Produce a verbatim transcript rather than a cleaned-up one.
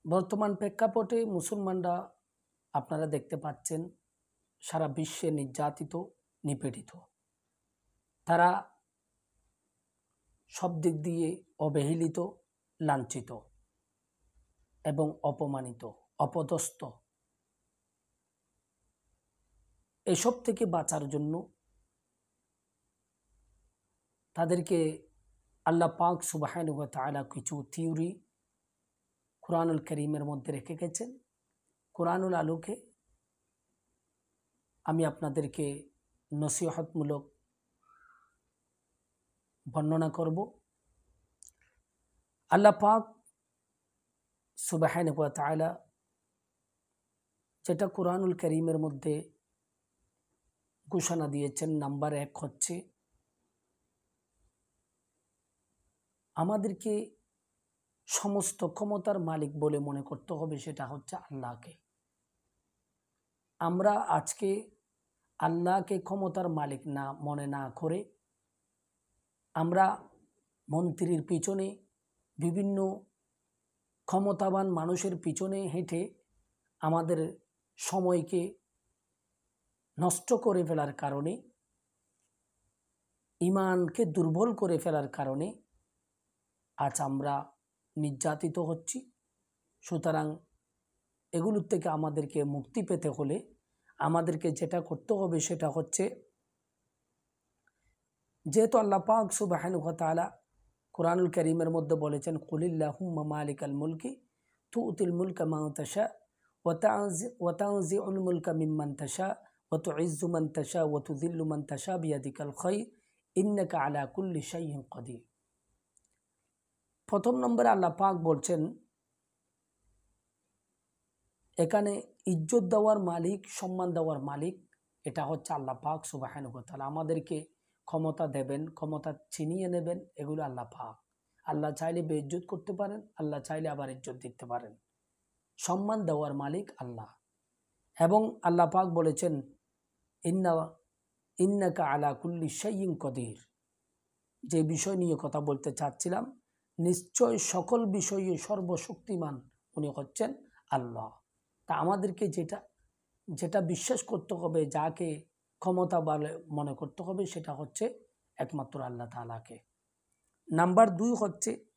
বর্তমান প্রেক্ষাপটে মুসলমানরা আপনারা দেখতে পাচ্ছেন সারা বিশ্বে নির্যাতিত, নিপীড়িত। তারা সব দিক দিয়ে অবহেলিত, লাঞ্ছিত এবং অপমানিত, অপদস্থ। এসব থেকে বাঁচার জন্য তাদেরকে আল্লাহ পাক সুবহানাহু ওয়া তাআলা কিছু থিওরি কুরআনুল কারীমের মধ্যে রেখে গেছেন। কুরআনুল আলোকে আমি আপনাদেরকে নসিহতমূলক বর্ণনা করব। আল্লাহ পাক সুবহানাহু ওয়া তাআলা যেটা কুরআনুল কারীমের মধ্যে ঘোষণা দিয়েছেন, নাম্বার এক হচ্ছে আমাদেরকে সমস্ত ক্ষমতার মালিক বলে মনে করতে হবে, সেটা হচ্ছে আল্লাহকে। আমরা আজকে আল্লাহকে ক্ষমতার মালিক না মনে না করে আমরা মন্ত্রীর পিছনে, বিভিন্ন ক্ষমতাবান মানুষের পিছনে হেঁটে আমাদের সময়কে নষ্ট করে ফেলার কারণে, ঈমানকে দুর্বল করে ফেলার কারণে আজ আমরা নির্যাতিত হচ্ছি। সুতরাং এগুলোর থেকে আমাদেরকে মুক্তি পেতে হলে আমাদেরকে যেটা করতে হবে সেটা হচ্ছে, যেহেতু আল্লাহ পাক সুবহানাহু ওয়া তাআলা কুরআনুল কারীমের মধ্যে বলেছেন, কুলিল্লাহুম্মা মালিকাল মুলকি তুতিল মুলকা মান তাশা ওয়া তা'জি ওয়া তা'জিউল মুলকা মিম্মান তাশা ওয়া তু'ইজ্জু মান তাশা ওয়া তুযিল্লু মান তাশা বিয়াদিকাল খায়র ইন্নাকা আলা কুল্লি শাইইন কাদির। প্রথম নম্বরে আল্লাহ পাক বলছেন, এখানে ইজ্জত দেওয়ার মালিক, সম্মান দেওয়ার মালিক এটা হচ্ছে আল্লাহ পাক সুবহানাহু ওয়া তাআলা। আমাদেরকে ক্ষমতা দেবেন, ক্ষমতা ছিনিয়ে নেবেন, এগুলো আল্লাহ পাক। আল্লাহ চাইলে বেইজ্জত করতে পারেন, আল্লাহ চাইলে আবার ইজ্জত দিতে পারেন। সম্মান দেওয়ার মালিক আল্লাহ। এবং আল্লাহ পাক বলেছেন, ইন্না ইন্নাকা আলা কুল্লি শাইইন কাদির। যে বিষয় নিয়ে কথা বলতে চাচ্ছিলাম, নিশ্চয় সকল বিষয়ে সর্বশক্তিমান উনি হচ্ছেন আল্লাহ। তা আমাদেরকে যেটা যেটা বিশ্বাস করতে হবে, যাকে ক্ষমতা বলে মনে করতে হবে, সেটা হচ্ছে একমাত্র আল্লাহ তাআলাকে। নাম্বার দুই হচ্ছে